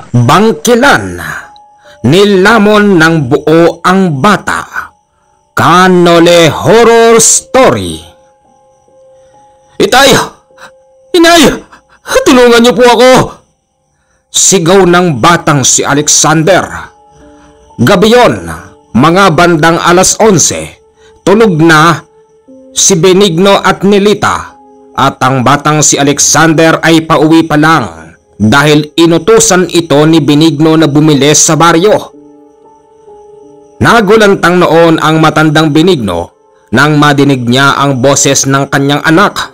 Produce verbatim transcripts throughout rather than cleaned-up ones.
Bangkilan, nilamon ng buo ang bata. NOLE Horror Story. Itay! Inay! Tulungan niyo po ako! Sigaw ng batang si Alexander. Gabi yon, mga bandang alas onse, tulog na si Benigno at Nilita at ang batang si Alexander ay pauwi pa lang dahil inutusan ito ni Benigno na bumili sa baryo. Nagulantang noon ang matandang Benigno nang madinig niya ang boses ng kanyang anak.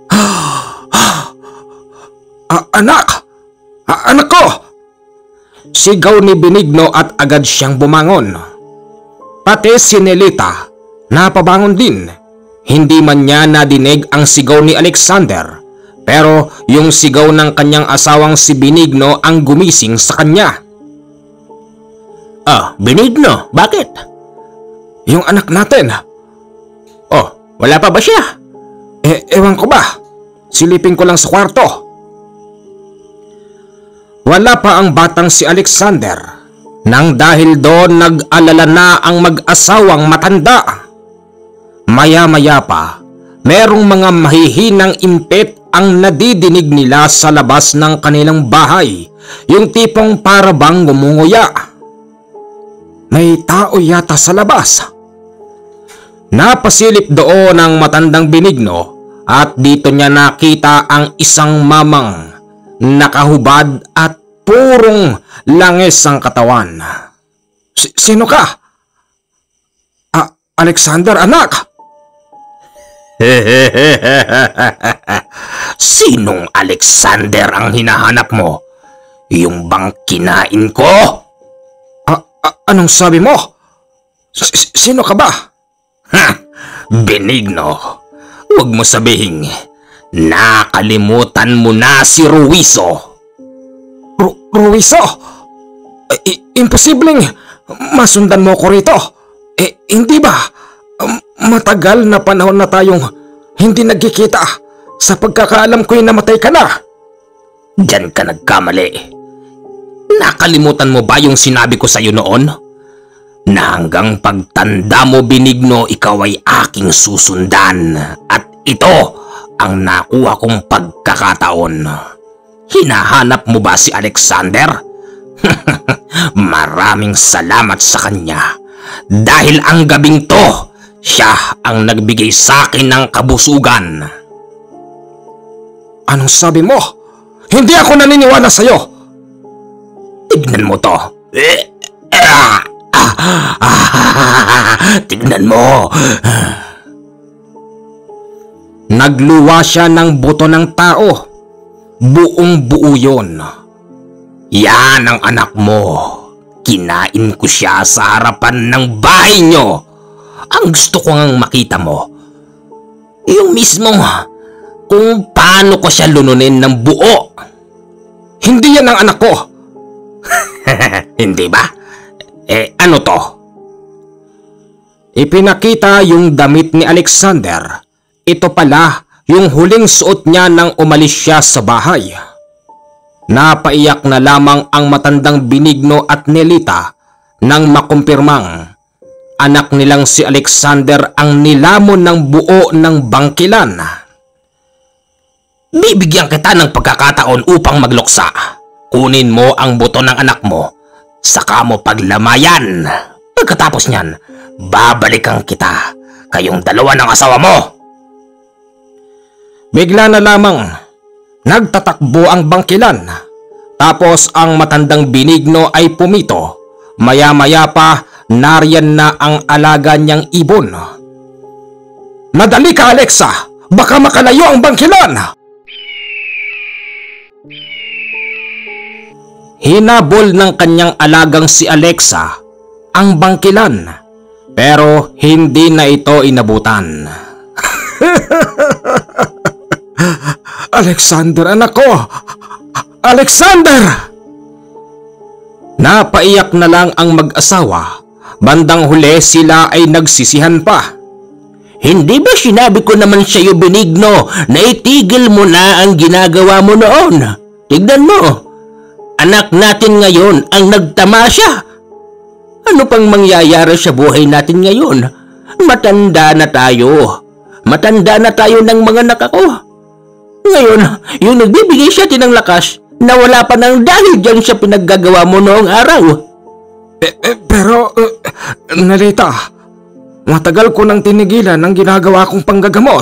Ah, anak! Ah, anak ko! Sigaw ni Benigno at agad siyang bumangon. Pati si Nilita napabangon din. Hindi man niya nadinig ang sigaw ni Alexander, pero yung sigaw ng kanyang asawang si Benigno ang gumising sa kanya. Ah, Benigno, bakit? Yung anak natin. Oh, wala pa ba siya? Eh, ewan ko ba? Silipin ko lang sa kwarto. Wala pa ang batang si Alexander nang dahil doon nag-alala na ang mag-asawang matanda. Maya-maya pa, merong mga mahihinang impet ang nadidinig nila sa labas ng kanilang bahay, yung tipong para bang ngumunguya. May tao yata sa labas. Napasilip doon ang matandang Benigno at dito niya nakita ang isang mamang nakahubad at purong langis ang katawan. S- Sino ka? A- Alexander, anak? Sinong Alexander ang hinahanap mo? Yung bang kinain ko? A- a- anong sabi mo? S- Sino ka ba? Ha! Benigno, huwag mo sabihin nakalimutan mo na si Ruiso. Ru- Ruiso? I- imposibleng masundan mo ko rito. Eh, hindi ba? Matagal na panahon na tayong hindi nagkikita. Sa pagkakaalam ko'y namatay ka na. Diyan ka nagkamali. Nakalimutan mo ba yung sinabi ko sa'yo noon? Na hanggang pagtanda mo, Benigno, ikaw ay aking susundan. At ito ang nakuha kong pagkakataon. Hinahanap mo ba si Alexander? Maraming salamat sa kanya. Dahil ang gabing to, siya ang nagbigay sa akin ng kabusugan. Anong sabi mo? Hindi ako naniniwala sa'yo. Tignan mo to. Tignan mo. Nagluwa siya ng buto ng tao. Buong buo yun. Yan ang anak mo. Kinain ko siya sa harapan ng bahay nyo. Ang gusto ko ngang makita mo, yung mismong kung paano ko siya lununin ng buo. Hindi yan ang anak ko. Hindi ba? Eh, ano to? Ipinakita yung damit ni Alexander. Ito pala yung huling suot niya nang umalis siya sa bahay. Napaiyak na lamang ang matandang Benigno at Nilita nang makumpirmang anak nilang si Alexander ang nilamon ng buo ng Bangkilan. Bibigyan kita ng pagkakataon upang magluksa. Kunin mo ang buto ng anak mo, saka mo paglamayan. Pagkatapos niyan, babalikan kita, kayong dalawa ng asawa mo. Bigla na lamang nagtatakbo ang Bangkilan. Tapos ang matandang Benigno ay pumito. Maya-maya pa, nariyan na ang alaga niyang ibon. Madali ka, Alexa! Baka makalayo ang Bangkilan! Hinabol ng kanyang alagang si Alexa ang Bangkilan, pero hindi na ito inabutan. Alexander, anak ko! Alexander! Napaiyak na lang ang mag-asawa. Bandang huli sila ay nagsisihan pa. Hindi ba sinabi ko naman sa iyo, Benigno, na itigil mo na ang ginagawa mo noon? Tignan mo. anak natin ngayon ang nagtamasya. Ano pang mangyayari sa buhay natin ngayon? Matanda na tayo. Matanda na tayo ng mga anak ako. Ngayon, yung nagbibigay sa atin ng lakas na wala pa ng dahil dyan sa pinaggagawa mo noong araw. Eh, eh, pero, uh, Nalita, matagal ko nang tinigilan ang ginagawa kong panggagamot.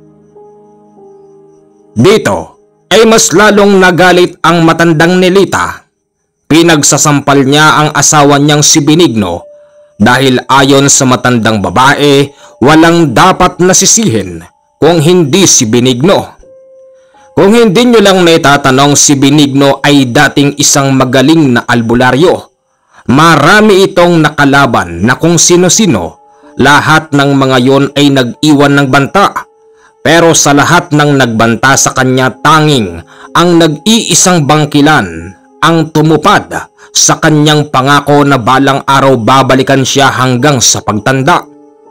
Dito ay mas lalong nagalit ang matandang Nelita. Pinagsasampal niya ang asawa niyang si Benigno dahil ayon sa matandang babae, walang dapat nasisihin kung hindi si Benigno. Kung hindi nyo lang naitatanong, si Benigno ay dating isang magaling na albularyo. Marami itong nakalaban na kung sino-sino. Lahat ng mga yon ay nag-iwan ng banta. Pero sa lahat ng nagbanta sa kanya, tanging ang nag-iisang bangkilan ang tumupad sa kanyang pangako na balang araw babalikan siya hanggang sa pagtanda.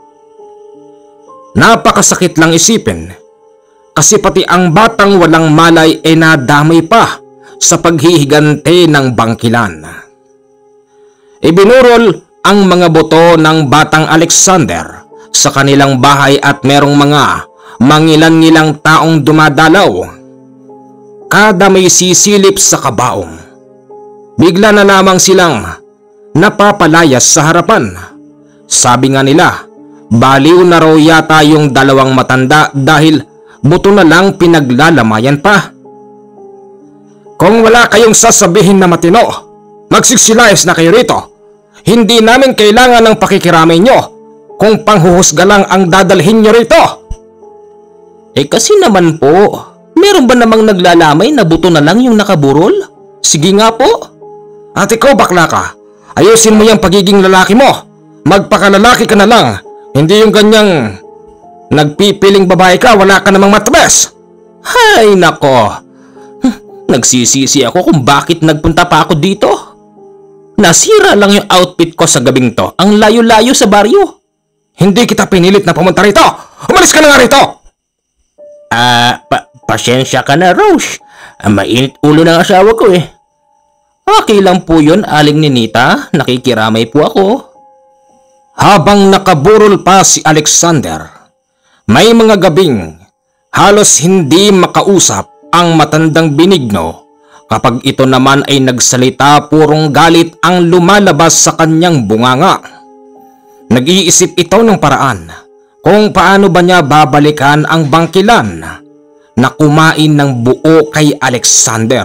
Napakasakit lang isipin kasi pati ang batang walang malay ay nadamay pa sa paghihigante ng bangkilan. Ibinurol ang mga buto ng batang Alexander sa kanilang bahay at merong mga mangilan-ngilang taong dumadalaw. Kada may sisilip sa kabaong, bigla na lamang silang napapalayas sa harapan. Sabi nga nila, baliw na raw yata yung dalawang matanda dahil buto na lang pinaglalamayan pa. Kung wala kayong sasabihin na matino, magsiksilayas na kayo rito. Hindi namin kailangan ng pakikiramay nyo kung panghuhusga lang ang dadalhin nyo rito. Eh kasi naman po, meron ba namang naglalamay na buto na lang yung nakaburol? Sige nga po. At ikaw bakla ka, ayusin mo yung pagiging lalaki mo. Magpakalalaki ka na lang. Hindi yung ganyang nagpipiling babae ka, wala ka namang matres. Hay nako, nagsisisi ako kung bakit nagpunta pa ako dito. Nasira lang yung outfit ko sa gabing to. Ang layo-layo sa baryo. Hindi kita pinilit na pumunta rito. Umalis ka na nga rito. Ah, pa pasensya ka na, Rose. Ah, mainit ulo ng asawa ko eh. Okay lang po yun, Aling Ninita. Nakikiramay po ako. Habang nakaburol pa si Alexander, may mga gabing halos hindi makausap ang matandang Benigno. Kapag ito naman ay nagsalita, purong galit ang lumalabas sa kanyang bunganga. Nag-iisip ito ng paraan kung paano ba niya babalikan ang bangkilan na kumain ng buo kay Alexander.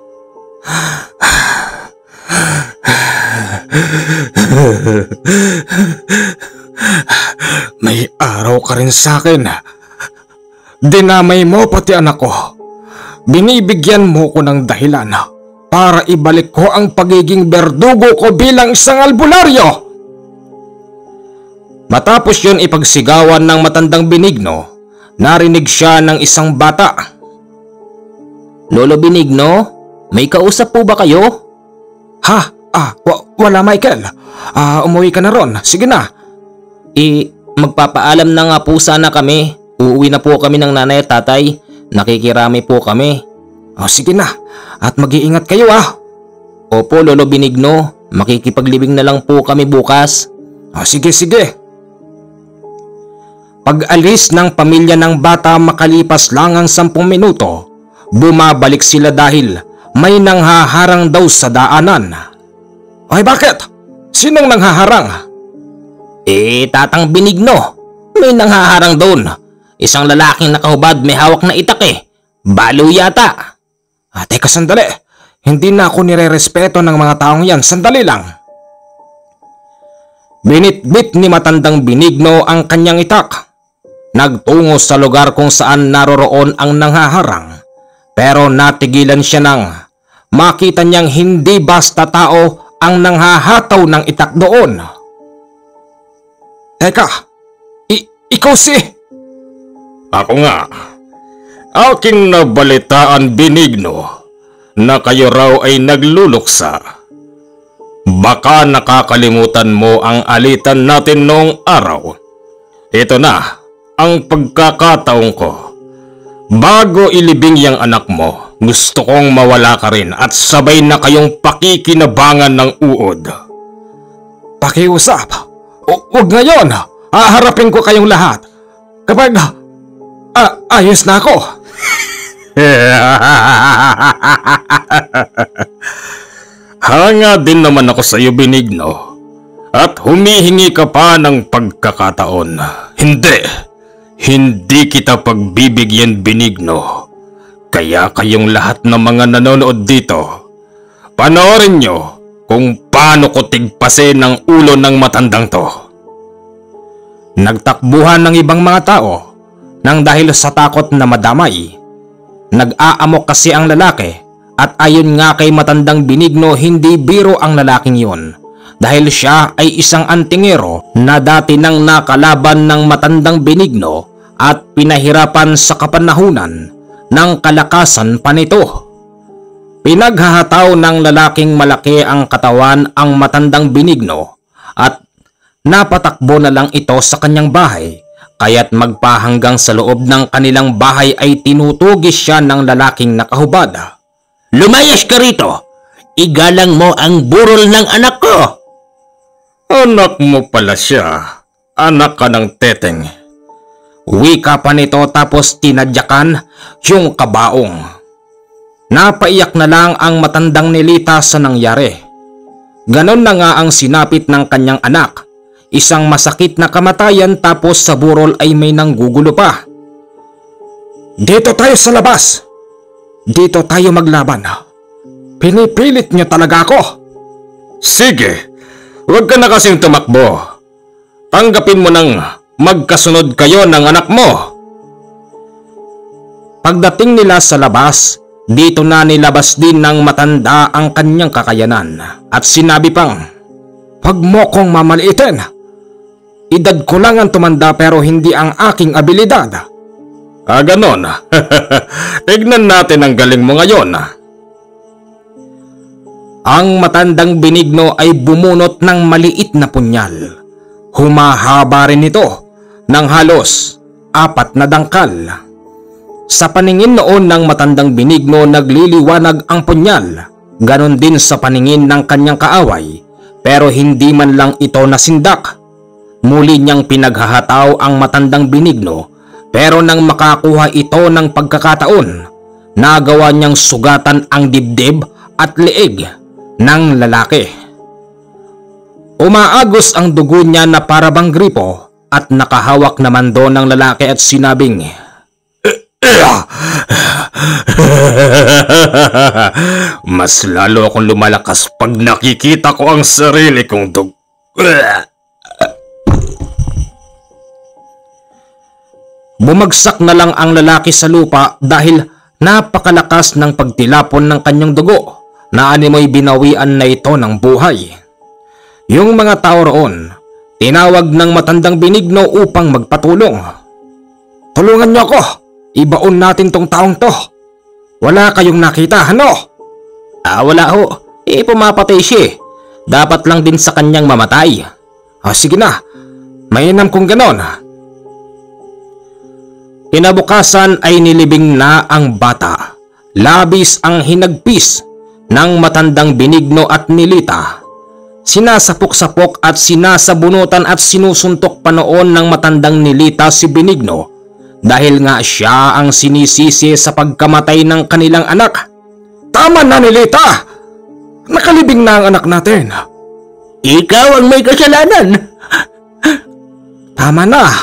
May araw ka rin sa akin. Dinamay mo pati anak ko. Binibigyan mo ko ng dahilan para ibalik ko ang pagiging berdugo ko bilang isang albularyo. Matapos yun ipagsigawan ng matandang Benigno, narinig siya ng isang bata. Lolo Benigno, may kausap po ba kayo? Ha? Ah, wa- wala Michael. Ah, umuwi ka na ron. Sige na. Eh, magpapaalam na nga po sana kami. Uuwi na po kami ng nanay at tatay. Nakikirami po kami. Oh, sige na. At mag-iingat kayo ah. Opo, Lolo Benigno. Makikipaglibing na lang po kami bukas. Oh, sige, sige. Pag-alis ng pamilya ng bata makalipas lang ang sampung minuto, bumabalik sila dahil may nanghaharang daw sa daanan. Ay, bakit? Sinong nanghaharang? Eh, Tatang Benigno. May nanghaharang doon. Isang lalaking nakahubad may hawak na itak eh. Balo yata. Ah, teka sandali. Hindi na ako nire-respeto ng mga taong yan. Sandali lang. Binitbit ni matandang Benigno ang kanyang itak. Nagtungo sa lugar kung saan naroroon ang nanghaharang. Pero natigilan siya nang makita niyang hindi basta tao ang nanghahataw ng itak doon. Teka, I- ikaw si... Ako nga. Aking nabalitaan, Benigno, na kayo raw ay nagluluksa. Baka nakakalimutan mo ang alitan natin noong araw. Ito na ang pagkakataon ko. Bago ilibing yang anak mo, Gusto kong mawala ka rin at sabay na kayong pakikinabangan ng uod. Pakiusap. O, huwag ngayon. Haharapin ko kayong lahat. Kapag ah, ayos na ako. Hanga din naman ako sa iyo, Benigno. At humihingi ka pa ng pagkakataon. Hindi. Hindi kita pagbibigyan, Benigno. Kaya kayong lahat ng mga nanonood dito, panoorin nyo kung paano ko tigpasin ang ulo ng matandang to. Nagtakbuhan ng ibang mga tao nang dahil sa takot na madamay. Nag-aamok kasi ang lalaki at ayon nga kay matandang Benigno, hindi biro ang lalaking yun. Dahil siya ay isang antingero na dati nang nakalaban ng matandang Benigno at pinahirapan sa kapanahunan ng kalakasan pa nito. Pinaghahataw ng lalaking malaki ang katawan ang matandang Benigno at napatakbo na lang ito sa kanyang bahay, kaya't magpahanggang sa loob ng kanilang bahay ay tinutugis siya ng lalaking nakahubad. Lumayas ka rito! Igalang mo ang burol ng anak ko! Anak mo pala siya. Anak ka ng teteng. Wika pa nito tapos tinadyakan yung kabaong. Napaiyak na lang ang matandang Nilita sa nangyari. Ganon na nga ang sinapit ng kanyang anak. Isang masakit na kamatayan tapos sa burol ay may nanggugulo pa. Dito tayo sa labas. Dito tayo maglaban. Pinipilit niyo talaga ako. Sige, huwag ka na kasing tumakbo. Tanggapin mo nang magkasunod kayo ng anak mo. Pagdating nila sa labas, dito na nilabas din ng matanda ang kanyang kakayanan at sinabi pang, "Huwag mo kong mamaliitin. Edad ko lang ang tumanda pero hindi ang aking abilidad." Ah, ganon. Tignan natin ang galing mo ngayon. Ang matandang Benigno ay bumunot ng maliit na punyal. Humahaba rin ito ng halos apat na dangkal. Sa paningin noon ng matandang Benigno, nagliliwanag ang punyal. Ganon din sa paningin ng kanyang kaaway, pero hindi man lang ito nasindak. Muli niyang pinaghahataw ang matandang Benigno, pero nang makakuha ito ng pagkakataon, nagawa niyang sugatan ang dibdib at leeg ng lalaki. Umaagos ang dugo niya na parabang gripo at nakahawak naman doon ng lalaki at sinabing, "Mas lalo akong lumalakas pag nakikita ko ang sarili kong dug..." Bumagsak na lang ang lalaki sa lupa dahil napakalakas ng pagtilapon ng kanyang dugo na animoy binawian na ito ng buhay. Yung mga tao roon, tinawag ng matandang Benigno upang magpatulong. "Tulungan niyo ako! Ibaon natin tong taong to! Wala kayong nakita, ano?" Ah, wala ho. Eh, pumapatay siya. Dapat lang din sa kanyang mamatay. Ah, sige na. Mainam kung ganon. Kinabukasan ay nilibing na ang bata. Labis ang hinagpis ng matandang Benigno at Nilita. Sinasapok-sapok at sinasabunutan at sinusuntok pa noon ng matandang Nilita si Benigno dahil nga siya ang sinisisi sa pagkamatay ng kanilang anak. "Tama na, Nilita! Nakalibing na ang anak natin." Ikaw ang may kasalanan! "Tama na."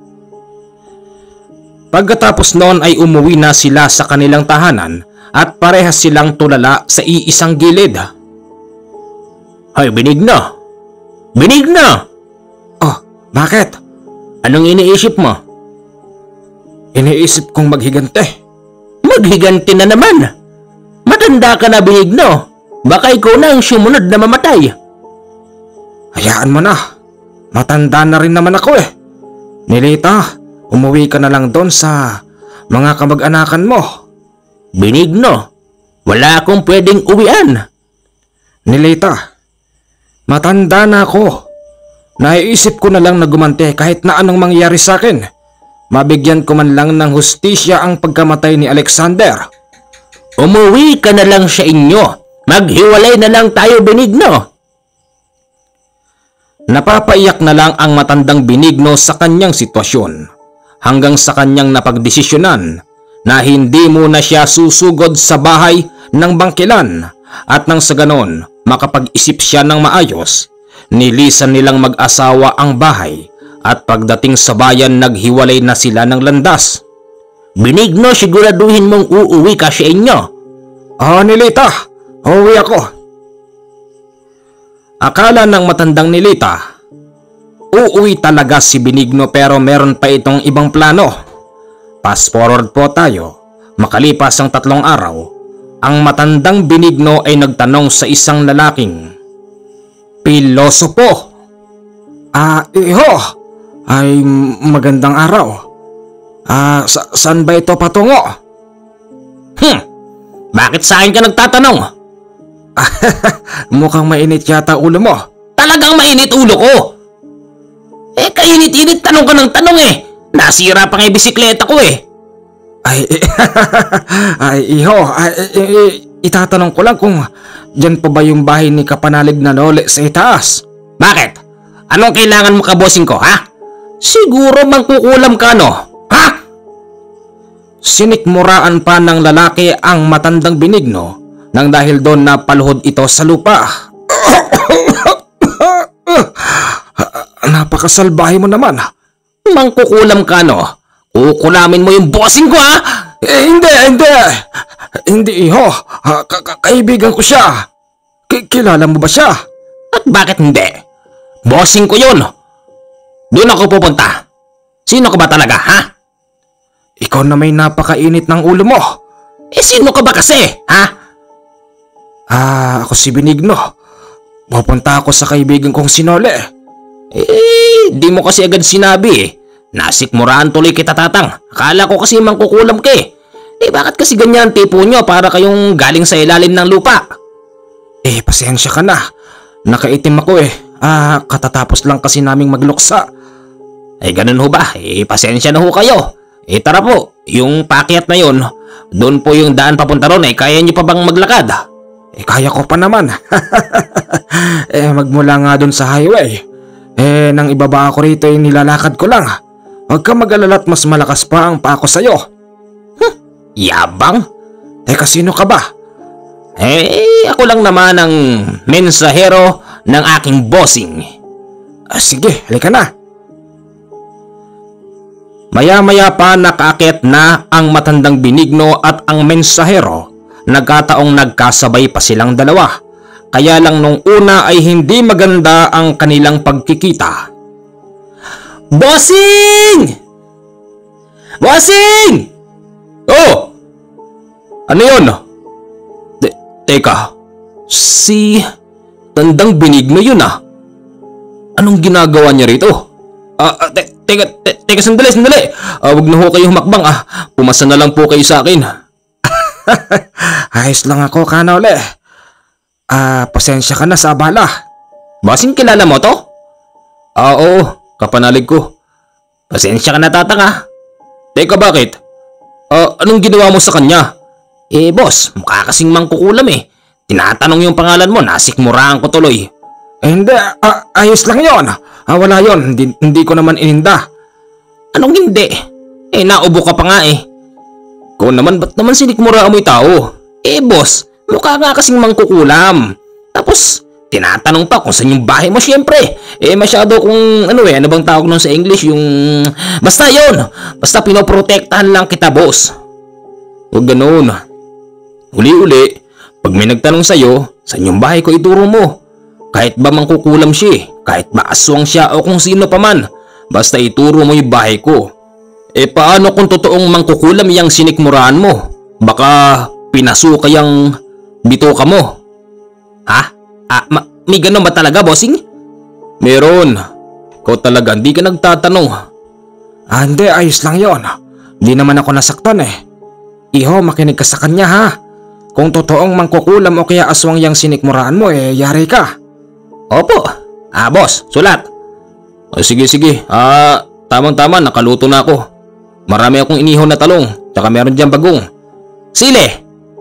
Pagkatapos noon ay umuwi na sila sa kanilang tahanan at parehas silang tulala sa iisang gilid. Hoy, Benigno! Benigno! "Oh, bakit?" Anong iniisip mo? "Iniisip kong maghigante." Maghiganti na naman! Matanda ka na, Benigno. Baka ikaw na ang sumunod na mamatay. Hayaan mo na. Matanda na rin naman ako eh. Nilita, umuwi ka na lang doon sa mga kamag-anakan mo. Benigno, wala akong pwedeng uwian. Nilita, matanda na ako. Naiisip ko na lang na gumante kahit na anong mangyari sa akin. Mabigyan ko man lang ng hustisya ang pagkamatay ni Alexander. Umuwi ka na lang sa inyo. Maghiwalay na lang tayo, Benigno. Napapaiyak na lang ang matandang Benigno sa kanyang sitwasyon hanggang sa kanyang napagdesisyonan na hindi muna siya susugod sa bahay ng Bangkilan at nang sa ganon makapag-isip siya ng maayos. Nilisan nilang mag-asawa ang bahay at pagdating sa bayan naghiwalay na sila ng landas. Benigno, siguraduhin mong uuwi ka sa inyo. Ah, Nilita, uuwi ako. Akala ng matandang Nilita, uuwi talaga si Benigno pero meron pa itong ibang plano. Fast forward po tayo, makalipas ang tatlong araw, ang matandang Benigno ay nagtanong sa isang lalaking pilosopo. Ah, iho, ay magandang araw. Ah, sa saan ba ito patungo? Hmm, bakit sa akin ka nagtatanong? Mukhang mainit yata ulo mo. Talagang mainit ulo ko. Eh, kainit-init tanong ka ng tanong eh. Nasira pa nga yung bisikleta ko eh. Ay, ay, iho, ay, ay, itatanong ko lang kung dyan pa ba yung bahay ni Kapanalig na Nole sa itaas? Bakit? Anong kailangan mo kabosing ko, ha? Siguro mangkukulam ka, no? Ha? Sinikmuraan pa ng lalaki ang matandang Benigno nang dahil doon na paluhod ito sa lupa. Napakasalbahe mo naman. Mangkukulam ka, no? Kukulamin mo yung bossing ko, ha? Eh, hindi, hindi. Hindi, iho. Ka -ka Kaibigan ko siya. K Kilala mo ba siya? At bakit hindi? Bossing ko yun. Doon ako pupunta. Sino ka ba talaga, ha? Ikaw na may napakainit ng ulo mo. Eh, sino ka ba kasi, ha? Ah, ako si Benigno. Pupunta ako sa kaibigan kong si Nole. Eh, di mo kasi agad sinabi eh. Nasikmuraan tuloy kita, tatang. Akala ko kasi mangkukulam ka eh. Eh, bakit kasi ganyan tipo nyo para kayong galing sa ilalim ng lupa? Eh, pasensya ka na. Nakaitim ako eh. Ah, katatapos lang kasi naming magluksa. Eh, ganun ho ba? Eh, pasensya na ho kayo. Eh, tara po. Yung paakyat na yun, doon po yung daan papunta ron eh. Kaya nyo pa bang maglakad? Eh, kaya ko pa naman. Eh, magmula nga doon sa highway. Eh, nang ibaba ako rito ay nilalakad ko lang. Huwag ka mag-alala at mas malakas pa ang paa ko sa'yo. Huh, yabang? Teka, sino ka ba? Eh, ako lang naman ang mensahero ng aking bossing. Ah, sige, halika na. Maya-maya pa nakaakyat na ang matandang Benigno at ang mensahero. Nagkataong nagkasabay pa silang dalawa. Kaya lang nung una ay hindi maganda ang kanilang pagkikita. Bossing! Bossing! Oh! Ano yun? Te teka, si tandang Benigno yun ah. Anong ginagawa niya rito? Ah, uh, te teka, te teka, sandali, sandali. Uh, wag na ho kayo humakbang ah. Pumasa na lang po kayo sa akin. Ayos lang ako, Kanole. Ah, pasensya ka na sa abala. Bossing, kilala mo to? Ah, oo, kapanalig ko. Pasensya ka na, tatang ah. Teka, bakit? Ah, anong ginawa mo sa kanya? Eh, boss, mukha kasing mangkukulam eh. Tinatanong yung pangalan mo, nasikmuraan ko tuloy. Eh, hindi, ah, ayos lang yon. Ah, wala yon, hindi, hindi ko naman ininda. Anong hindi? Eh, naubo ka pa nga eh. Ko naman, ba't naman sinikmuraan mo yung tao? Eh, boss, mukha nga kasing mangkukulam. Tapos, tinatanong pa kung saan yung bahay mo, syempre. Eh, masyado kung, ano eh, ano bang tawag nun sa English, yung... Basta yon, basta pinoprotektahan lang kita, boss. Huwag ganoon. Uli-uli, pag may nagtanong sa'yo, saan yung bahay ko, ituro mo. Kahit ba mangkukulam siya, kahit ba aswang siya o kung sino pa man, basta ituro mo yung bahay ko. Eh, paano kung totoong mangkukulam yung sinikmuraan mo? Baka pinasuka yung bituka mo. Ha? Ah, ma- may ganun ba talaga, bossing? Meron. Ikaw talaga, hindi ka nagtatanong. Ah, hindi, ayos lang yon. Hindi naman ako nasaktan eh. Iho, makinig ka sa kanya ha. Kung totoong mangkukulam o kaya aswang yung sinikmuraan mo eh, yari ka. Opo. Ah, boss, sulat. Oh, sige, sige. Ah, tamang-tama, nakaluto na ako. Marami akong inihon na talong, tsaka meron diyang bagong. Sile!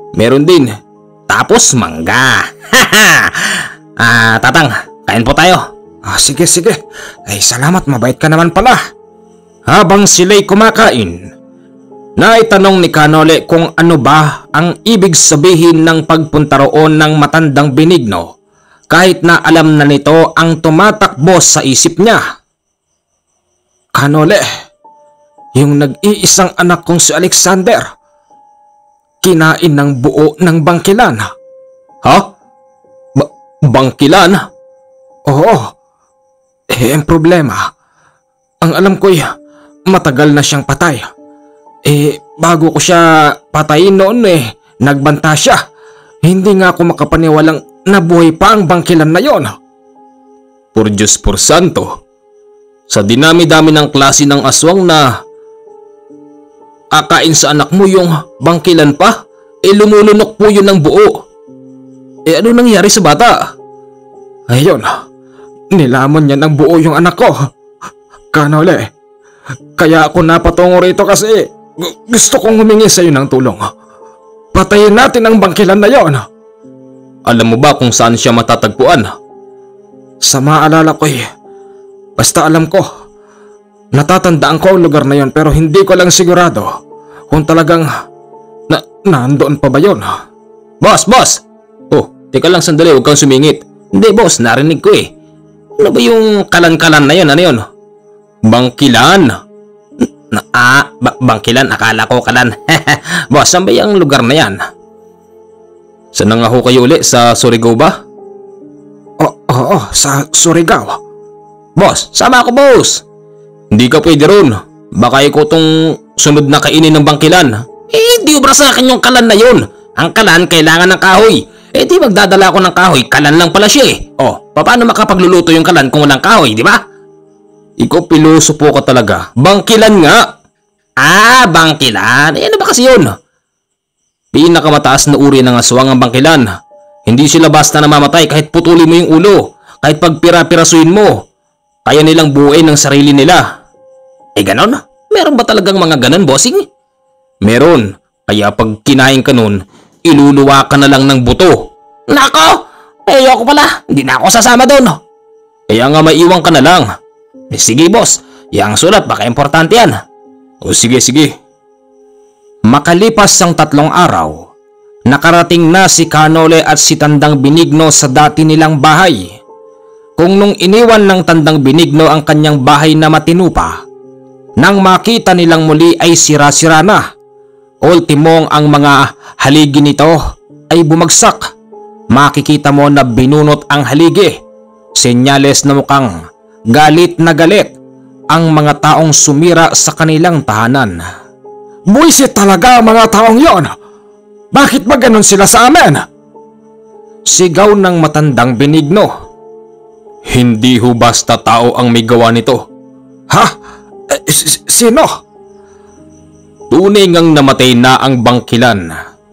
Meron din. Tapos mangga. Ah, Tatang, kain po tayo. Ah, sige sige. Ay salamat, mabait ka naman pala. Habang sila'y kumakain, naitanong ni Kanole kung ano ba ang ibig sabihin ng pagpunta roon ng matandang Benigno kahit na alam na nito ang tumatakbo sa isip niya. Kanole, yung nag-iisang anak kong si Alexander, kinain ng buo ng bangkilan. Ha? Ba- bangkilan? Oo. Eh, ang problema, ang alam ko'y matagal na siyang patay. Eh, bago ko siya patayin noon eh, nagbanta siya. Hindi nga ako makapaniwalang nabuhay pa ang bangkilan na yon. Por Diyos por Santo, sa dinami-dami ng klase ng aswang na akain sa anak mo yung bangkilan pa, eh lumulunok po yun ng buo. Eh ano nangyari sa bata? Ayun, nilamon niya ng buo yung anak ko. Kanole, kaya ako napatungo rito kasi gu- gusto kong humingi sa iyo ng tulong. Patayin natin ang bangkilan na yon. Alam mo ba kung saan siya matatagpuan? Sa maalala ko'y, basta alam ko, natatandaan ko ang lugar na yon pero hindi ko lang sigurado kung talagang na nandoon pa ba yon. Boss, boss! Oh, teka lang sandali, huwag kang sumingit. Hindi boss, narinig ko eh. Ano ba yung kalan-kalan na yun? Ano yun? Bangkilan? Na, ah, ba- bangkilan? Akala ko kalan. Boss, saan ba yung lugar na yan? Saan na nga ho kayo uli? Sa Surigao ba? Oo, oo, sa Surigao. Boss, sama ako boss! Hindi ka pwede ron. Baka ikaw tong sunod na kainin ng bangkilan. Eh, di ubra sa akin yung kalan na yun. Ang kalan kailangan ng kahoy. Eh di magdadala ako ng kahoy, kalan lang pala siya eh. Oh, paano makapagluluto yung kalan kung walang kahoy, di ba? Ikaw piloso po ka talaga. Bangkilan nga. Ah, bangkilan. Eh ano ba kasi yun? Pinakamataas na uri ng aswang ang bangkilan. Hindi sila basta namamatay kahit putulin mo yung ulo. Kahit pagpira-pirasuin mo. Kaya nilang buuin ang sarili nila. Eh ganon? Meron ba talagang mga ganon, bossing? Meron. Kaya pag kinain ka nun, iluluwa ka na lang ng buto. Nako! Eh, ayoko pala. Hindi na ako sasama doon. Kaya nga maiwan ka na lang. Eh, sige boss. Yang sulat baka importante yan. O sige sige. Makalipas ang tatlong araw, nakarating na si Kanole at si Tandang Benigno sa dati nilang bahay. Kung nung iniwan ng Tandang Benigno ang kanyang bahay na matinupa, nang makita nilang muli ay sira-sira na. Ultimong ang mga haligi nito ay bumagsak. Makikita mo na binunot ang haligi. Senyales na mukhang galit na galit ang mga taong sumira sa kanilang tahanan. Buisit talaga ang mga taong yon. Bakit ba ganon sila sa amin? Sigaw ng matandang Benigno. Hindi ho basta tao ang may gawa nito. Ha? Eh, s- sino? Tunay ngang namatay na ang bangkilan.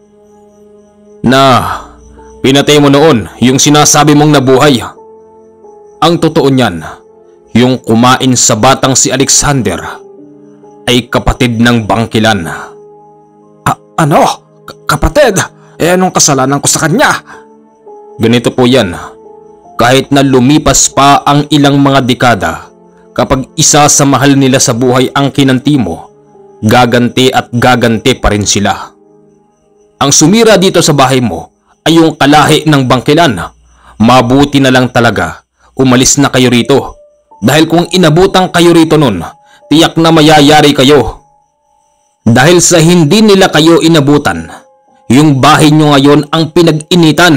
Na pinatay mo noon yung sinasabi mong nabuhay. Ang totoo niyan, yung kumain sa batang si Alexander ay kapatid ng bangkilan. A- ano? K- kapatid? Eh anong kasalanan ko sa kanya? Ganito po yan. Kahit na lumipas pa ang ilang mga dekada, kapag isa sa mahal nila sa buhay ang kinanti mo, gaganti at gaganti pa rin sila. Ang sumira dito sa bahay mo ay yung kalahi ng bangkilan. Mabuti na lang talaga umalis na kayo rito. Dahil kung inabutan kayo rito nun, tiyak na mayayari kayo. Dahil sa hindi nila kayo inabutan, yung bahay nyo ngayon ang pinag-initan.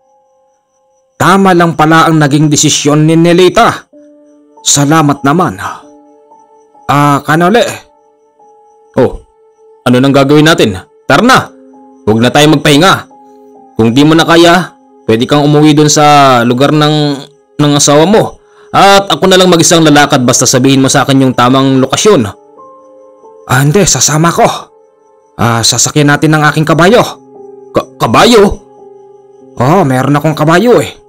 Tama lang pala ang naging desisyon ni Nelita. Salamat naman. Ah, Kanole. Oh, ano nang gagawin natin? Tara na! Huwag na tayo magpahinga. Kung di mo na kaya, pwede kang umuwi dun sa lugar ng, ng asawa mo. At ako na lang mag-isang lalakad basta sabihin mo sa akin yung tamang lokasyon. Ah, hindi. Sasama ko. Ah, sasakyan natin ang aking kabayo. Ka- kabayo? Oo, meron akong kabayo eh.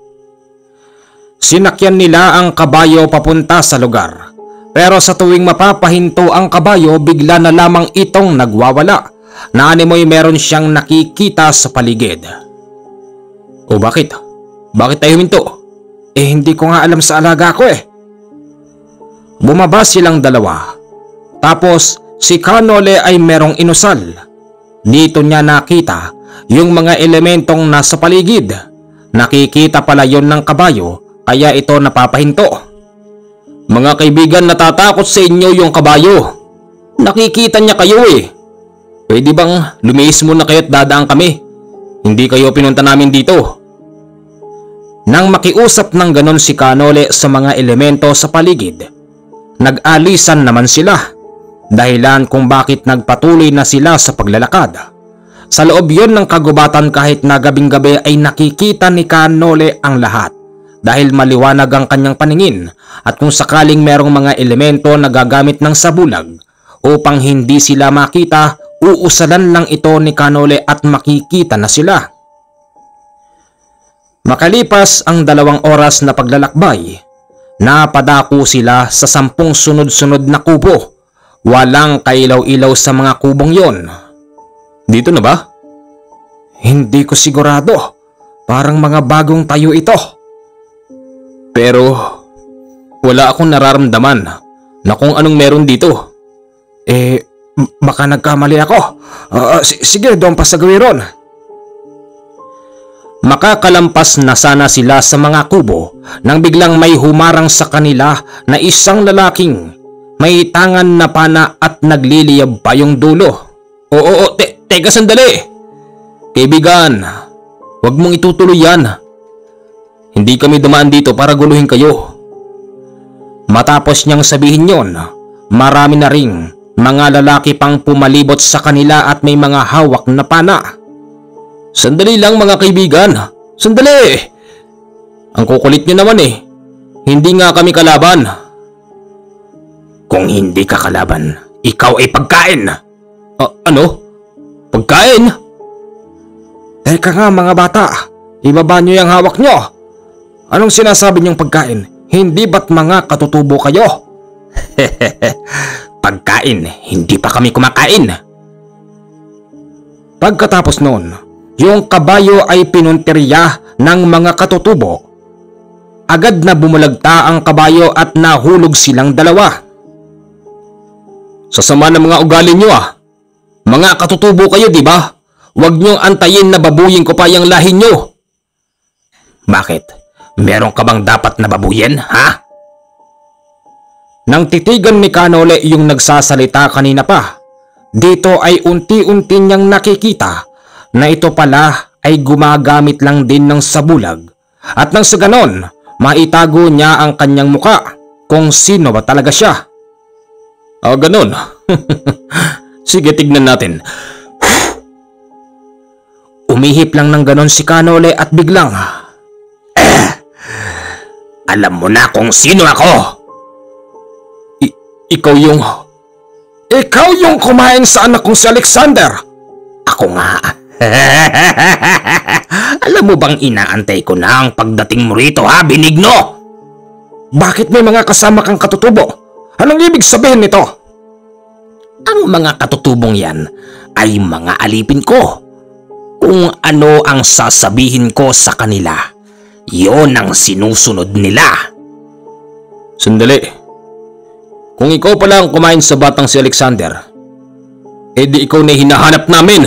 Sinakyan nila ang kabayo papunta sa lugar. Pero sa tuwing mapapahinto ang kabayo, bigla na lamang itong nagwawala. na animoy meron siyang nakikita sa paligid. O bakit? Bakit tayo huminto? Eh hindi ko nga alam sa alaga ko eh. Bumaba silang dalawa. Tapos si Kanole ay merong inusal. Dito niya nakita yung mga elementong nasa paligid. Nakikita pala yon ng kabayo kaya ito napapahinto. Mga kaibigan, natatakot sa inyo yung kabayo. Nakikita niya kayo eh. Pwede bang lumihis muna kayo at dadaan kami? Hindi kayo pinunta namin dito. Nang makiusap ng ganon si Kanole sa mga elemento sa paligid, nag-alisan naman sila. Dahilan kung bakit nagpatuloy na sila sa paglalakad. Sa loob yon ng kagubatan kahit na gabing-gabi ay nakikita ni Kanole ang lahat. Dahil maliwanag ang kanyang paningin at kung sakaling merong mga elemento na gagamit ng sabulag upang hindi sila makita, uusalan lang ito ni Kanole at makikita na sila. Makalipas ang dalawang oras na paglalakbay, napadako sila sa sampung sunod-sunod na kubo. Walang kailaw-ilaw sa mga kubong yon. Dito na ba? Hindi ko sigurado. Parang mga bagong tayo ito. Pero wala akong nararamdaman na kung anong meron dito. Eh, baka nagkamali ako. Uh, sige, doon pa sa gawiron. Makakalampas na sana sila sa mga kubo nang biglang may humarang sa kanila na isang lalaking may tangan na pana at nagliliyab pa yung dulo. Oo, oo, te teka sandali. Kaibigan, wag mong itutuloy yan. Hindi kami dumaan dito para guluhin kayo. Matapos niyang sabihin yon, marami na ring mga lalaki pang pumalibot sa kanila at may mga hawak na pana. Sandali lang mga kaibigan, sandali! Ang kukulit niyo naman eh, hindi nga kami kalaban. Kung hindi ka kalaban, ikaw ay pagkain. Uh, ano? Pagkain? Teka nga mga bata, ibaba niyo yung hawak niyo. Anong sinasabi niyong pagkain? Hindi ba't mga katutubo kayo? Pagkain, hindi pa kami kumakain. Pagkatapos noon, yung kabayo ay pinuntirya ng mga katutubo. Agad na bumulagta ang kabayo at nahulog silang dalawa. Sa sama ng mga ugali nyo ah. Mga katutubo kayo, di ba? Huwag niyong antayin na babuyin ko pa yung lahi nyo. Bakit? Meron ka bang dapat na babuyin, ha? Nang titigan ni Kanole yung nagsasalita kanina pa, dito ay unti-unti niyang nakikita na ito pala ay gumagamit lang din ng sabulag at nang sa ganon, maitago niya ang kanyang muka kung sino ba talaga siya. Ah, ganon. Sige, tignan natin. Umihip lang ng ganon si Kanole at biglang, eh, alam mo na kung sino ako. I- ikaw yung... Ikaw yung kumain sa anak kong si Alexander. Ako nga. Alam mo bang inaantay ko na ang pagdating mo rito, ha, Benigno? Bakit may mga kasama kang katutubo? Anong ibig sabihin nito? Ang mga katutubong yan ay mga alipin ko. Kung ano ang sasabihin ko sa kanila, yon ang sinusunod nila. Sandali. Kung ikaw pala ang kumain sa batang si Alexander, edi ikaw na hinahanap namin.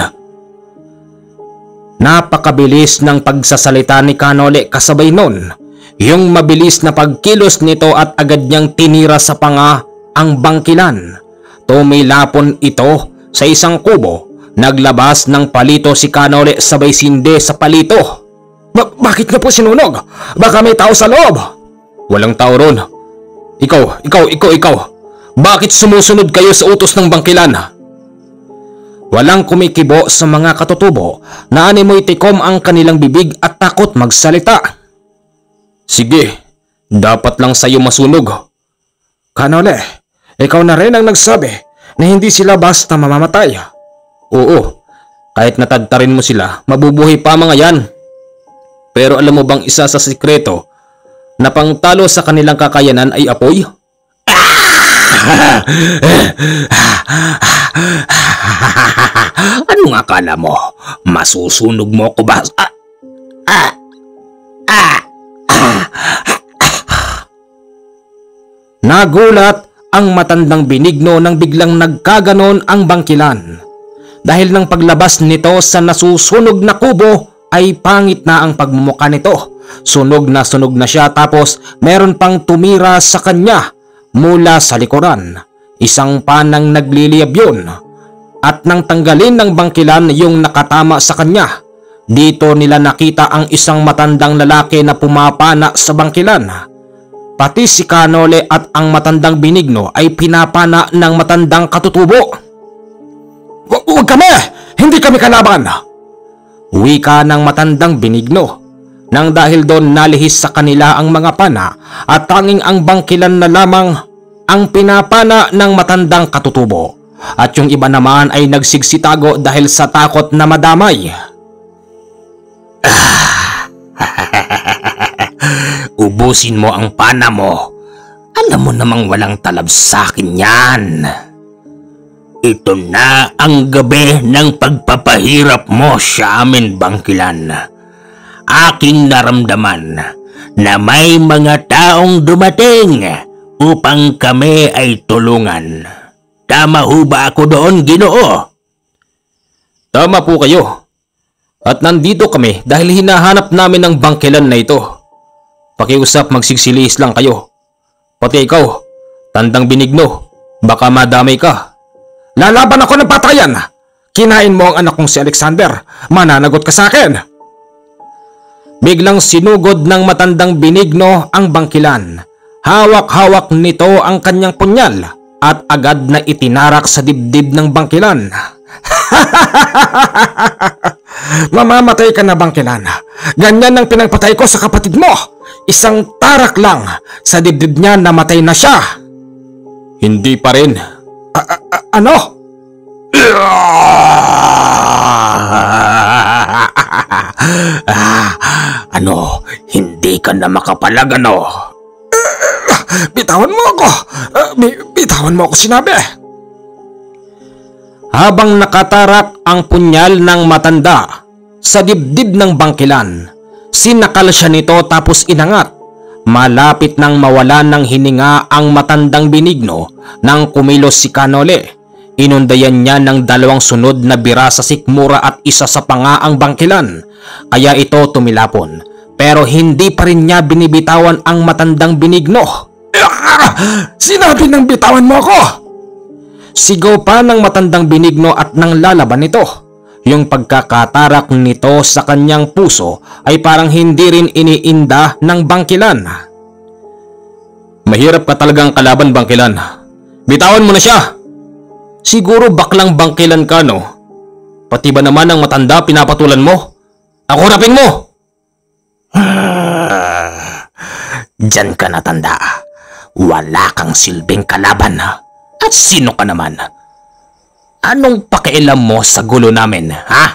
Napakabilis ng pagsasalita ni Kanole kasabay nun, yung mabilis na pagkilos nito at agad niyang tinira sa panga ang bangkilan. Tumilapon ito sa isang kubo. Naglabas ng palito si Kanole sabay sinde sa palito. Ba- bakit na po sinunog? Baka may tao sa loob. Walang tao ron. Ikaw, ikaw, ikaw, ikaw. Bakit sumusunod kayo sa utos ng bangkilan? Walang kumikibo sa mga katutubo na animoy tikom ang kanilang bibig at takot magsalita. Sige, dapat lang sa'yo masunog. Kanole, ikaw na rin ang nagsabi na hindi sila basta mamamatay. Oo, kahit natagtarin mo sila, mabubuhay pa mga yan. Pero alam mo bang isa sa sikreto na pangtalo sa kanilang kakayanan ay apoy? Anong akala mo? Masusunog mo ko ba? Ah, ah, ah, ah. Nagulat ang matandang Benigno nang biglang nagkaganon ang bangkilan. Dahil ng paglabas nito sa nasusunog na kubo ay pangit na ang pagmumukha nito. Sunog na sunog na siya, tapos meron pang tumira sa kanya mula sa likuran. Isang panang nagliliyab yun, at nang tanggalin ng bangkilan yung nakatama sa kanya, dito nila nakita ang isang matandang lalaki na pumapana sa bangkilan. Pati si Kanole at ang matandang Benigno ay pinapana ng matandang katutubo. "Huwag kami! Hindi kami kalaban!" wika ng matandang Benigno. Nang dahil doon nalihis sa kanila ang mga pana at tanging ang bangkilan na lamang ang pinapana ng matandang katutubo. At yung iba naman ay nagsigsitago dahil sa takot na madamay. Ubusin mo ang pana mo. Alam mo namang walang talab sa akin yan. Ito na ang gabi ng pagpapahirap mo sa amin, Bangkilan. Aking naramdaman na may mga taong dumating upang kami ay tulungan. Tama ho ba ako doon, Ginoo? Tama po kayo. At nandito kami dahil hinahanap namin ang bangkilan na ito. Pakiusap, magsigsilis lang kayo. Pati ikaw, tandang Benigno, baka madamay ka. Lalaban ako ng patayan. Kinain mo ang anak kong si Alexander. Mananagot ka sa akin. Biglang sinugod ng matandang Benigno ang bangkilan. Hawak-hawak nito ang kanyang punyal at agad na itinarak sa dibdib ng bangkilan. Mamamatay ka na, Bangkilan. Ganyan ang pinagpatay ko sa kapatid mo. Isang tarak lang sa dibdib niya, namatay na siya. Hindi pa rin. A- a- a- ano? Ano? Hindi ka na makapalag, ano? Bitawan mo ako. Uh, bitawan mo ako, sinabi. Habang nakatarak ang punyal ng matanda sa dibdib ng bangkilan, sinakal siya nito tapos inangat. Malapit nang mawalan ng hininga ang matandang Benigno nang kumilos si Kanole. Inundayan niya ng dalawang sunod na bira sa sikmura at isa sa panga ang bangkilan. Kaya ito tumilapon. Pero hindi pa rin niya binibitawan ang matandang Benigno. Sinabi ng bitawan mo ako! Sigaw pa ng matandang Benigno at nang lalaban nito. Yung pagkakatarak nito sa kanyang puso ay parang hindi rin iniinda ng bangkilan. Mahirap ka talagang kalaban, Bangkilan. Bitawan mo na siya! Siguro baklang bangkilan ka, no? Pati ba naman ang matanda pinapatulan mo? Ako rapin mo! Diyan ka na, tanda. Wala kang silbing kalaban. At sino ka naman? Anong pakialam mo sa gulo namin, ha?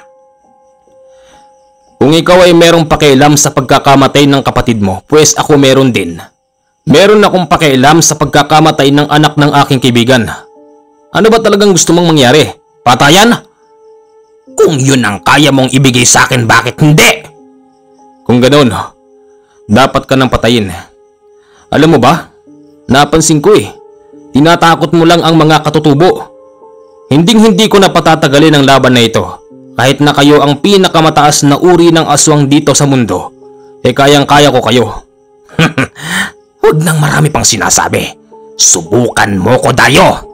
Kung ikaw ay merong pakialam sa pagkakamatay ng kapatid mo, pues ako meron din. Meron akong pakialam sa pagkakamatay ng anak ng aking kaibigan. Ano ba talagang gusto mong mangyari? Patayan? Kung yun ang kaya mong ibigay sa akin, bakit hindi? Kung ganoon, dapat ka nang patayin. Alam mo ba, napansin ko eh, tinatakot mo lang ang mga katutubo. Hinding-hindi ko na patatagalin ang laban na ito. Kahit na kayo ang pinakamataas na uri ng aswang dito sa mundo, eh kayang-kaya ko kayo. Huwag nang marami pang sinasabi. Subukan mo ko, dayo.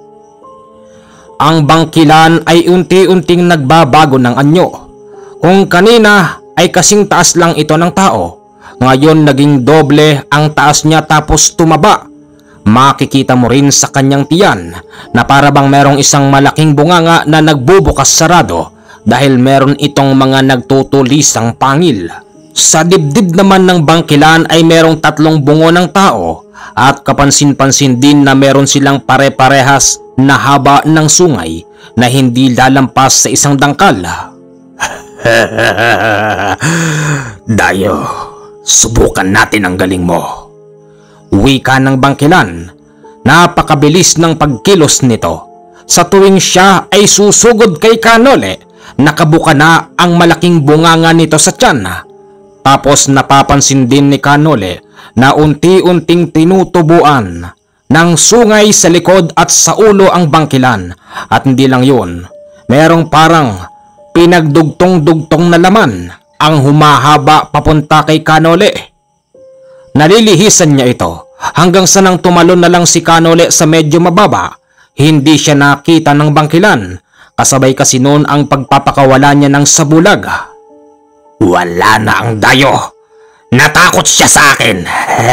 Ang bangkilan ay unti-unting nagbabago ng anyo. Kung kanina ay kasing taas lang ito ng tao, ngayon naging doble ang taas niya tapos tumaba. Makikita mo rin sa kanyang tiyan na para bang merong isang malaking bunganga na nagbubukas sarado dahil meron itong mga nagtutulisang pangil. Sa dibdib naman ng bangkilan ay merong tatlong bungo ng tao at kapansin-pansin din na meron silang pare-parehas na haba ng sungay na hindi lalampas sa isang dangkal. Dayo, subukan natin ang galing mo. Wika ng bangkilan. Napakabilis ng pagkilos nito. sa tuwing siya ay susugod kay Kanole, nakabuka na ang malaking bunganga nito sa tiyan. Tapos napapansin din ni Kanole na unti-unting tinutubuan ng sungay sa likod at sa ulo ang bangkilan. At hindi lang yun, merong parang pinagdugtong-dugtong na laman ang humahaba papunta kay Kanole. Nalilihisan niya ito hanggang sa nang tumalon na lang si Kanole sa medyo mababa. Hindi siya nakita ng bangkilan, kasabay kasi noon ang pagpapakawala niya ng sabulag. Wala na ang dayo. Natakot siya sa akin.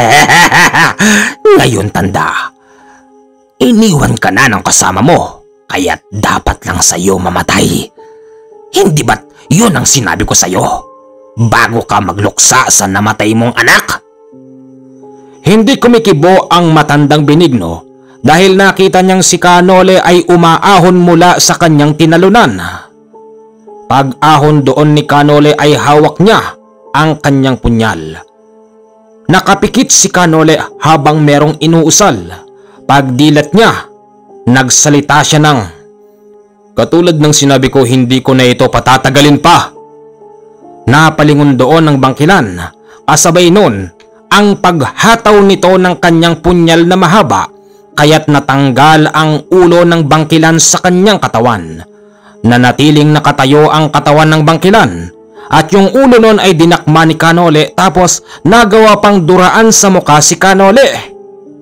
Ngayon tanda, iniwan ka na ng kasama mo, kaya't dapat lang sa'yo mamatay. Hindi ba't yun ang sinabi ko sa'yo bago ka magluksa sa namatay mong anak? Hindi kumikibo ang matandang Benigno dahil nakita niyang si Kanole ay umaahon mula sa kanyang tinalunan. Pag-ahon doon ni Kanole ay hawak niya ang kanyang punyal. Nakapikit si Kanole habang merong inuusal. Pagdilat niya, nagsalita siya ng, "Katulad ng sinabi ko, hindi ko na ito patatagalin pa." Napalingon doon ang bangkilan, kasabay nun ang paghataw nito ng kanyang punyal na mahaba, kaya't natanggal ang ulo ng bangkilan sa kanyang katawan. Nanatiling nakatayo ang katawan ng bangkilan at yung ulo nun ay dinakma ni Kanole, tapos nagawa pang duraan sa mukha si Kanole.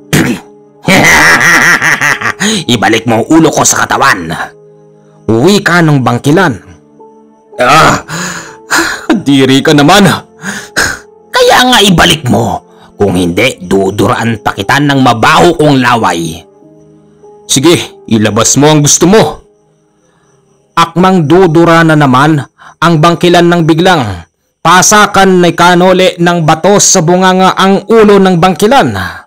"Ibalik mo ang ulo ko sa katawan," wika ng bangkilan. "Ah, diri ka naman. Kaya nga ibalik mo. Kung hindi, duduraan pa kita ng mabaho kong laway." "Sige, ilabas mo ang gusto mo." Akmang dudura na naman ang bangkilan ng biglang pasakan ni Kanole ng bato sa bunganga ang ulo ng bangkilan.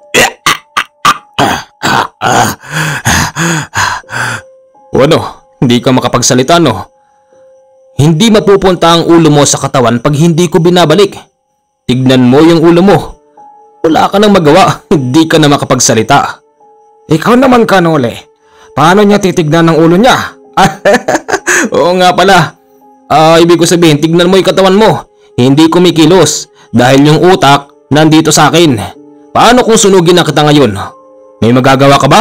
"O ano, hindi ka makapagsalita no? Hindi mapupunta ang ulo mo sa katawan pag hindi ko binabalik. Tignan mo yung ulo mo. Wala ka nang magawa, hindi ka na makapagsalita." "Ikaw naman, Kanole, paano niya titignan ng ulo niya?" "Oo nga pala. Ah, ibig ko sabihin, tignan mo yung katawan mo. Hindi kumikilos dahil yung utak nandito sa akin. Paano kung sunugin na kita ngayon? May magagawa ka ba?"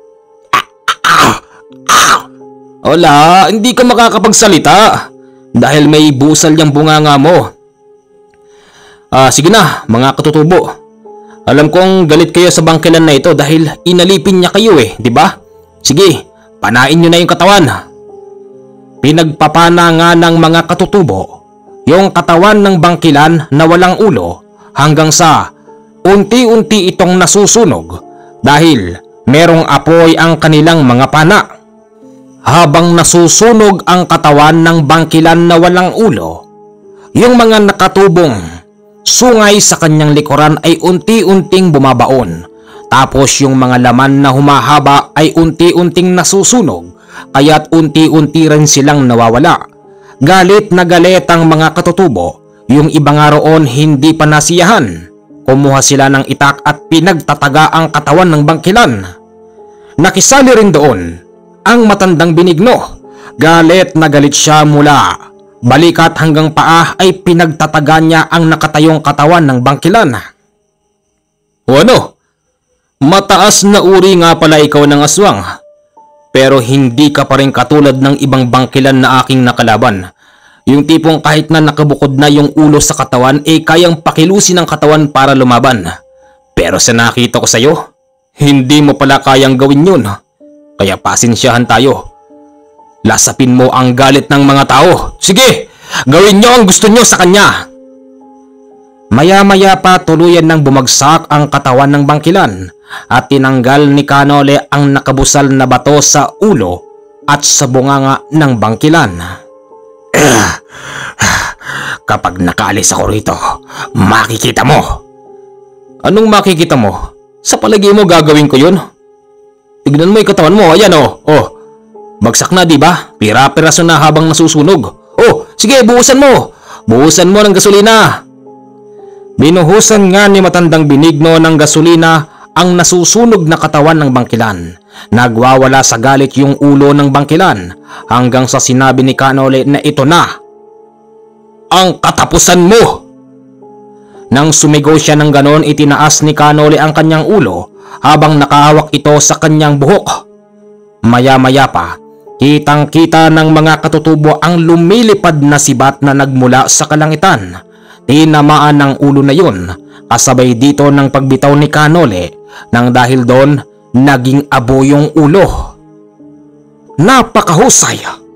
"Wala, hindi ka makakapagsalita dahil may busal yung bunganga mo." "Ah, sige na, mga katutubo. Alam kong galit kayo sa bangkilan na ito dahil inalipin niya kayo eh, di ba? Sige, panain niyo na yung katawan." Pinagpapana nga ng mga katutubo yung katawan ng bangkilan na walang ulo hanggang sa unti-unti itong nasusunog dahil merong apoy ang kanilang mga pana. Habang nasusunog ang katawan ng bangkilan na walang ulo, yung mga nakatubong sungay sa kanyang likuran ay unti-unting bumabaon. Tapos yung mga laman na humahaba ay unti-unting nasusunog, kaya't unti-unti rin silang nawawala. Galit na galit ang mga katutubo. Yung iba nga roon hindi pa nasiyahan. Kumuha sila ng itak at pinagtataga ang katawan ng bangkilan. Nakisali rin doon ang matandang Benigno. Galit na galit siya mula balikat hanggang paa ay pinagtataga niya ang nakatayong katawan ng bangkilan. "O ano? Mataas na uri nga pala ikaw ng aswang. Pero hindi ka pa rin katulad ng ibang bangkilan na aking nakalaban. Yung tipong kahit na nakabukod na yung ulo sa katawan eh kayang pakilusin ang katawan para lumaban. Pero sa nakita ko sa'yo, hindi mo pala kayang gawin yun. Kaya pasensyahan tayo. Lasapin mo ang galit ng mga tao. Sige, gawin nyo ang gusto nyo sa kanya." Maya-maya pa tuluyan nang bumagsak ang katawan ng bangkilan at tinanggal ni Kanole ang nakabusal na bato sa ulo at sa bunganga ng bangkilan. "Kapag nakaalis ako rito, makikita mo." "Anong makikita mo? Sa palagi mo gagawin ko yun? Tignan mo yung katawan mo, ayan oh. Oh, bagsak na, di ba? Pira-piraso na habang nasusunog. Oh, sige, buhusan mo. Buhusan mo ng gasolina." Binuhusan nga ni matandang Benigno ng gasolina ang nasusunog na katawan ng bangkilan. Nagwawala sa galit yung ulo ng bangkilan hanggang sa sinabi ni Kanole na ito na ang katapusan mo. Nang sumigaw siya ng ganon, itinaas ni Kanole ang kanyang ulo habang nakahawak ito sa kanyang buhok. Maya-maya pa, kitang-kita ng mga katutubo ang lumilipad na sibat na nagmula sa kalangitan. Tinamaan ng ulo na yun, kasabay dito ng pagbitaw ni Kanole, nang dahil doon naging abo yung ulo. Napakahusay!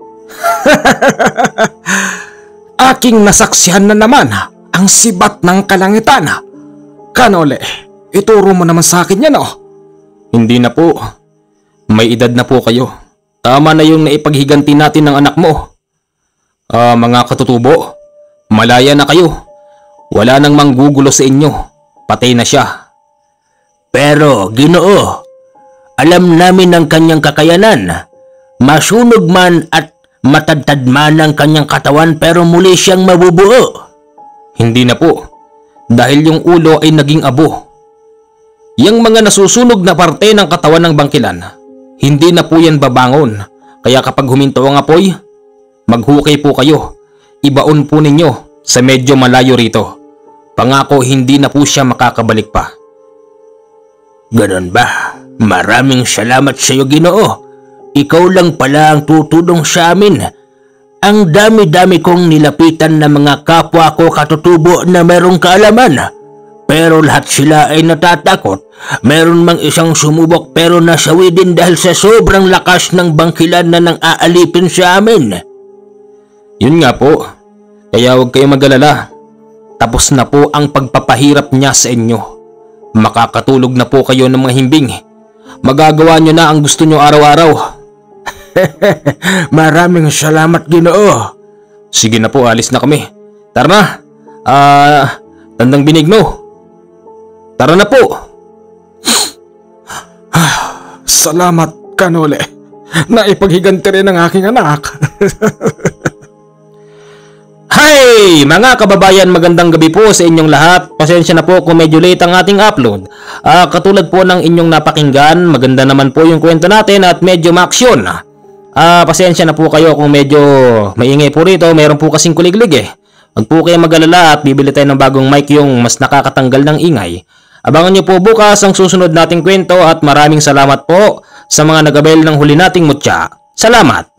Aking nasaksihan na naman ang sibat ng kalangitan. Kanole, ituro mo naman sa akin yan, oh. Hindi na po. May edad na po kayo. Tama na yung naipaghiganti natin ng anak mo. Ah, mga katutubo, malaya na kayo. Wala nang manggugulo sa inyo. Patay na siya. Pero, Ginoo, alam namin ang kanyang kakayanan. Masunog man at matadtad man ang kanyang katawan pero muli siyang mabubuo. Hindi na po. Dahil yung ulo ay naging abo. Yang mga nasusunog na parte ng katawan ng bangkilan, hindi na po yan babangon. Kaya kapag huminto ang apoy, maghukay po kayo. Ibaon po ninyo sa medyo malayo rito. Pangako hindi na po siya makakabalik pa. Ganon ba? Maraming salamat sa iyo, Ginoo. Ikaw lang pala ang tutulong sa amin. Ang dami-dami kong nilapitan na mga kapwa ko katutubo na merong kaalaman. Pero lahat sila ay natatakot. Meron mang isang sumubok pero nasawi din dahil sa sobrang lakas ng bangkilan na nang aalipin sa amin. Yun nga po. Kaya huwag kayong mag-alala. Tapos na po ang pagpapahirap niya sa inyo. Makakatulog na po kayo ng mga himbing. Magagawa nyo na ang gusto nyo araw-araw. Maraming salamat, Ginoo. Sige na po, alis na kami. Tara na. Ah, uh, Tandang Binigno. Tara na po. Salamat, Kanole. Naipaghiganti rin ang aking anak. Hi! Mga kababayan, magandang gabi po sa inyong lahat. Pasensya na po kung medyo late ang ating upload. Uh, katulad po ng inyong napakinggan, maganda naman po yung kwento natin at medyo maaksyon. Ah, uh, pasensya na po kayo kung medyo maingay po rito. Meron po kasing kuliglig eh. Huwag po kayo mag-alala at bibili tayo ng bagong mic yung mas nakakatanggal ng ingay. Abangan niyo po bukas ang susunod nating kwento at maraming salamat po sa mga nag-avail ng huli nating mutya. Salamat!